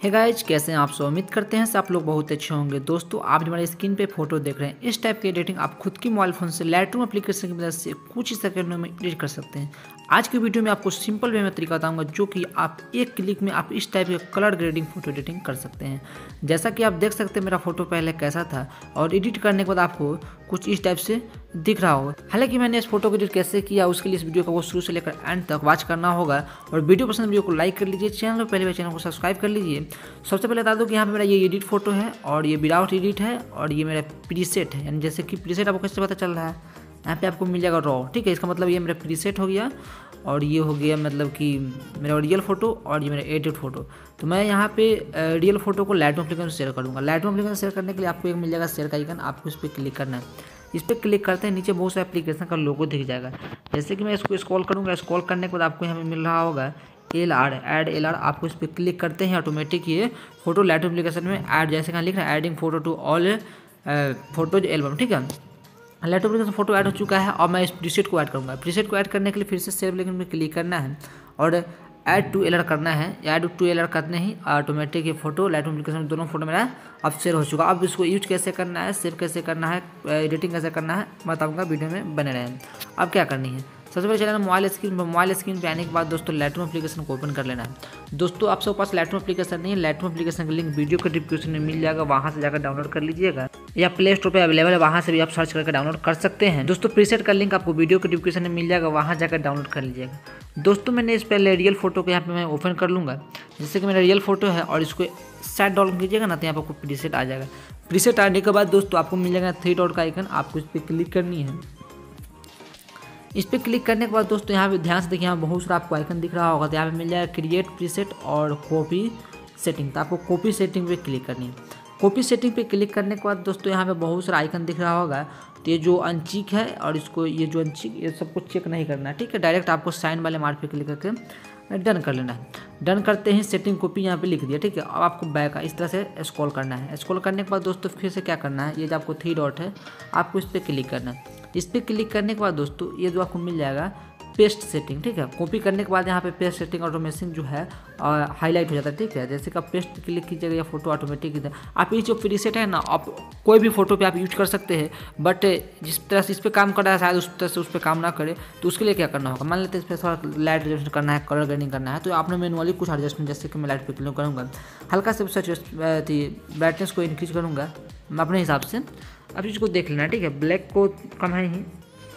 Hey guys, कैसे हैं आप सब। उम्मीद करते हैं आप लोग बहुत अच्छे होंगे। दोस्तों, आप हमारे स्क्रीन पे फोटो देख रहे हैं। इस टाइप की एडिटिंग आप खुद की मोबाइल फोन से लाइटरूम एप्लीकेशन की मदद से कुछ ही सेकंडों में एडिट कर सकते हैं। आज की वीडियो में आपको सिंपल वे में तरीका बताऊंगा जो कि आप एक क्लिक में आप इस टाइप के कलर ग्रेडिंग फोटो एडिटिंग कर सकते हैं। जैसा कि आप देख सकते हैं मेरा फोटो पहले कैसा था और एडिट करने के बाद आपको कुछ इस टाइप से दिख रहा होगा। हालांकि मैंने इस फोटो को एडिट कैसे किया उसके लिए इस वीडियो को वो शुरू से लेकर एंड तक वॉच करना होगा। और वीडियो पसंद वीडियो को लाइक कर लीजिए, चैनल पर पहले चैनल को सब्सक्राइब कर लीजिए। सबसे पहले बता दूं कि यहाँ पे मेरा ये एडिट फोटो है और ये विदाउट एडिट है और ये मेरा प्रीसेट है। यानी जैसे कि प्रीसेट आपको कैसे पता चल रहा है, यहाँ पे आपको मिल जाएगा रॉ। ठीक है, इसका मतलब ये मेरा प्रीसेट हो गया और ये हो गया मतलब कि मेरा रियल फोटो और ये मेरा एडिट फोटो। तो मैं यहाँ पे रियल फोटो को लाइटरूम एप्लीकेशन शेयर करूँगा। लाइटरूम एप्लीकेशन शेयर करने के लिए आपको एक मिल जाएगा शेयर का आइकन, आपको इस पर क्लिक करना है। इस पर क्लिक करते हैं नीचे बहुत सारे एप्लीकेशन का लोगो दिख जाएगा। जैसे कि मैं इसको स्क्रॉल करूँगा, स्क्रॉल करने के बाद आपको यहाँ पे मिल रहा होगा LR ऐड LR। आपको इस पर क्लिक करते हैं ऑटोमेटिक ये फोटो लाइटरूम एप्लीकेशन में ऐड, जैसे कहाँ लिख रहा है adding photo to all photos album. ठीक है, लाइटरूम एप्लीकेशन फोटो ऐड हो चुका है। और मैं इस प्रीसेट को ऐड करूँगा। प्रीसेट को ऐड करने के लिए फिर से सेव एप्लीकेशन में क्लिक करना है और ऐड टू LR करना है। ऐड टू LR करने ही ऑटोमेटिक ये फोटो लाइटरूम एप्लीकेशन में दोनों फोटो मेरा अब शेयर हो चुका। अब इसको यूज कैसे करना है, सेव कैसे करना है, एडिटिंग कैसे करना है बताऊंगा, वीडियो में बने रहें। अब क्या करनी है, सबसे पहले चलना मोबाइल स्क्रीन पे आने के बाद दोस्तों लाइटरूम एप्लीकेशन को ओपन कर लेना है। दोस्तों, आप सबके पास लाइटरूम एप्लीकेशन नहीं है, लाइटरूम एप्लीकेशन का लिंक वीडियो के डिस्क्रिप्शन में मिल जाएगा, वहाँ से जाकर डाउनलोड कर लीजिएगा या प्ले स्टोर पे अवेलेबल है, वहाँ से भी आप सर्च करके डाउनलोड कर सकते हैं। दोस्तों, प्रीसेट का लिंक आपको वीडियो के डिस्क्रिप्शन में मिल जाएगा, वहाँ जाकर डाउनलोड कर लीजिएगा। दोस्तों, मैंने इस पहले रियल फोटो को यहाँ पे मैं ओपन कर लूँगा। जैसे कि मेरा रियल फोटो है और इसको साइड डाउन कीजिएगा ना तो यहाँ पर आपको प्रीसेट आ जाएगा। प्रीसेट आने के बाद दोस्तों आपको मिल जाएगा 3 डॉट का आइकन, आपको इस पर क्लिक करनी है। इस पर क्लिक करने के बाद दोस्तों यहाँ पे ध्यान से देखिए, यहाँ बहुत सारा आपको आइकन दिख रहा होगा। तो यहाँ पे मिल जाएगा क्रिएट प्रीसेट और कॉपी सेटिंग। तो आपको कॉपी सेटिंग पे क्लिक करनी है। कॉपी सेटिंग पे क्लिक करने के बाद दोस्तों यहाँ पे बहुत सारा आइकन दिख रहा होगा। तो ये जो अनचिक है और इसको ये जो अनचिक, ये सब कुछ चेक नहीं करना है। ठीक है, डायरेक्ट आपको साइन वाले मार्क पे क्लिक करके डन कर लेना है। डन करते ही सेटिंग कॉपी यहाँ पे लिख दिया। ठीक है, अब आपको बैक इस तरह से स्क्रॉल करना है। स्क्रॉल करने के बाद दोस्तों फिर से क्या करना है, ये जो आपको 3 डॉट है आपको इस पर क्लिक करना है। इस पर क्लिक करने के बाद दोस्तों ये जो आपको मिल जाएगा पेस्ट सेटिंग। ठीक है, कॉपी करने के बाद यहाँ पे पेस्ट सेटिंग ऑटोमेशन जो है हाईलाइट हो जाता है। ठीक है, जैसे कि आप पेस्ट क्लिक कीजिएगा या फोटो ऑटोमेटिक इधर आप ये जो प्रीसेट है ना, आप कोई भी फोटो पे आप यूज कर सकते हैं। बट जिस तरह से इस पर काम कर रहा है शायद उस तरह से उस पर काम ना करे, तो उसके लिए क्या करना होगा, मान लेते हैं इस पर थोड़ा लाइट एडजस्ट करना है, कलर ग्रेडिंग करना है, तो आपने मैनुअली कुछ एडजस्टमेंट, जैसे कि मैं लाइट पे क्लिक करूँगा, हल्का से ब्राइटनेस को इंक्रीज करूँगा अपने हिसाब से। अब इसको देख लेना। ठीक है, ब्लैक को कम है ही,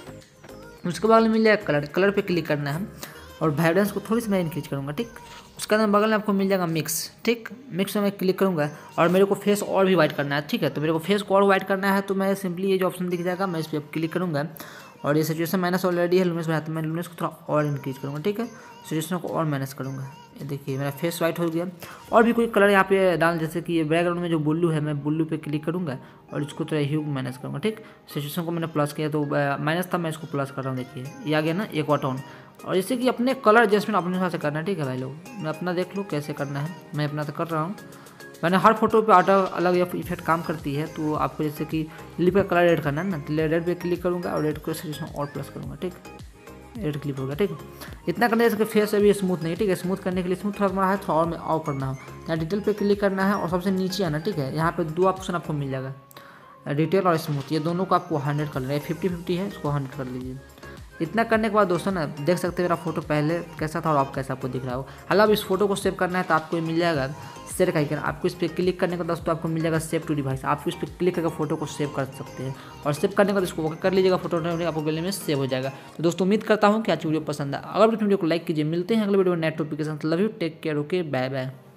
उसके बगल में मिल जाएगा कलर पे क्लिक करना है और वाइब्रेंस को थोड़ी सी मैं इंक्रीज करूँगा। ठीक, उसके अंदर बगल में आपको मिल जाएगा मिक्स। ठीक, मिक्स में मैं क्लिक करूँगा और मेरे को फेस और भी वाइट करना है। ठीक है, तो मेरे को फेस को और वाइट करना है तो मैं सिंपली ये जो ऑप्शन दिख जाएगा मैं इस पर क्लिक करूँगा और ये सिचुएशन माइनस ऑलरेडी है लुमिनस में, तो मैं लुमिनस को थोड़ा और इंक्रीज करूँगा। ठीक है, सिचुएशन को और माइनस करूँगा। ये देखिए मेरा फेस वाइट हो गया। और भी कोई कलर यहाँ पे डाल, जैसे कि ये बैकग्राउंड में जो ब्लू है, मैं ब्लू पे क्लिक करूँगा और इसको थोड़ा ह्यू माइनस करूँगा। ठीक, सिचुएशन को मैंने प्लस किया तो माइनस था, मैं इसको प्लस कर रहा हूँ। देखिए ये आ गया ना एक वाट ऑन। और जैसे कि अपने कलर एडजस्टमेंट अपने हिसाब से करना है। ठीक है भाई लोग, मैं अपना देख लो कैसे करना है, मैं अपना तो कर रहा हूँ। मैंने हर फोटो पे ऑटो अलग इफेक्ट काम करती है, तो आपको जैसे कि लिप का कलर ऐड करना है ना, तो रेड पे क्लिक करूँगा और रेड को सिचुएशन और प्लस करूँगा। ठीक, रेड क्लिप होगा। ठीक, इतना करने से फेस अभी स्मूथ नहीं। ठीक है, स्मूथ करने के लिए स्मूथ थोड़ा करना है, थोड़ा और में ऑफ करना हो, यहाँ डिटेल पे क्लिक करना है और सबसे नीचे आना। ठीक है, यहाँ पे 2 ऑप्शन आपको मिल जाएगा, डिटेल और स्मूथ, ये दोनों को आपको 100 कर लेना है। 50-50 है, इसको 100 कर लीजिए। इतना करने के बाद दोस्तों ना देख सकते हैं मेरा फोटो पहले कैसा था और अब कैसा आपको दिख रहा हो। हालांकि अब इस फोटो को सेव करना है तो आपको मिल जाएगा शेयर का आइकन, आपको इस पर क्लिक करने के बाद दोस्तों आपको मिल जाएगा सेव टू डिवाइस। आप इस पर क्लिक करके फोटो को सेव कर सकते हैं और सेव करने के बाद इसको ओके कर लीजिएगा, फोटो आपको गैलरी में सेव हो जाएगा। तो दोस्तों उम्मीद करता हूँ कि आज वीडियो पसंद है। अगर वीडियो को लाइक कीजिए, मिलते हैं अगले वीडियो में नेट टॉपिक के साथ। Love you, take care, okay, bye bye.